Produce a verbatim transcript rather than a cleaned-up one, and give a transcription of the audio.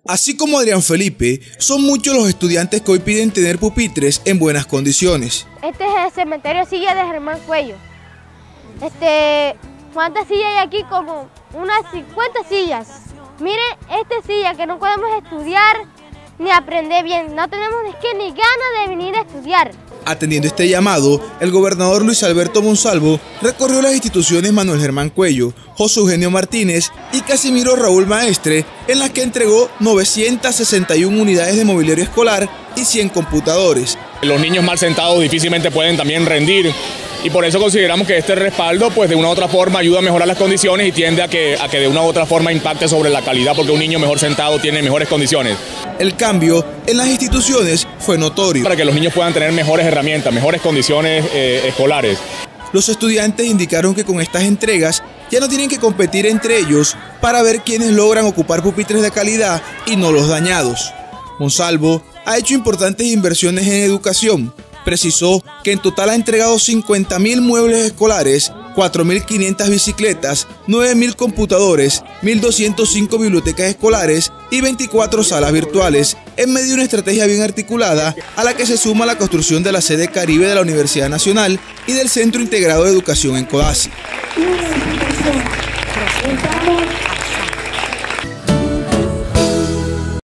Así como Adrián Felipe, son muchos los estudiantes que hoy piden tener pupitres en buenas condiciones. Este es el cementerio Silla de Germán Cuello. Este, ¿cuántas sillas hay aquí? Como unas cincuenta sillas. Miren, esta silla que no podemos estudiar ni aprender bien. No tenemos es que ni ganas de venir a estudiar. Atendiendo este llamado, el gobernador Luis Alberto Monsalvo recorrió las instituciones Manuel Germán Cuello, José Eugenio Martínez y Casimiro Raúl Maestre, en las que entregó novecientas sesenta y una unidades de mobiliario escolar y cien computadores. Los niños mal sentados difícilmente pueden también rendir y por eso consideramos que este respaldo pues de una u otra forma ayuda a mejorar las condiciones y tiende a que, a que de una u otra forma impacte sobre la calidad, porque un niño mejor sentado tiene mejores condiciones. El cambio en las instituciones fue notorio. Para que los niños puedan tener mejores herramientas, mejores condiciones eh, escolares. Los estudiantes indicaron que con estas entregas ya no tienen que competir entre ellos para ver quiénes logran ocupar pupitres de calidad y no los dañados. Monsalvo ha hecho importantes inversiones en educación. Precisó que en total ha entregado cincuenta mil muebles escolares, cuatro mil quinientas bicicletas, nueve mil computadores, mil doscientas cinco bibliotecas escolares y veinticuatro salas virtuales, en medio de una estrategia bien articulada a la que se suma la construcción de la sede Caribe de la Universidad Nacional y del Centro Integrado de Educación en Codazzi.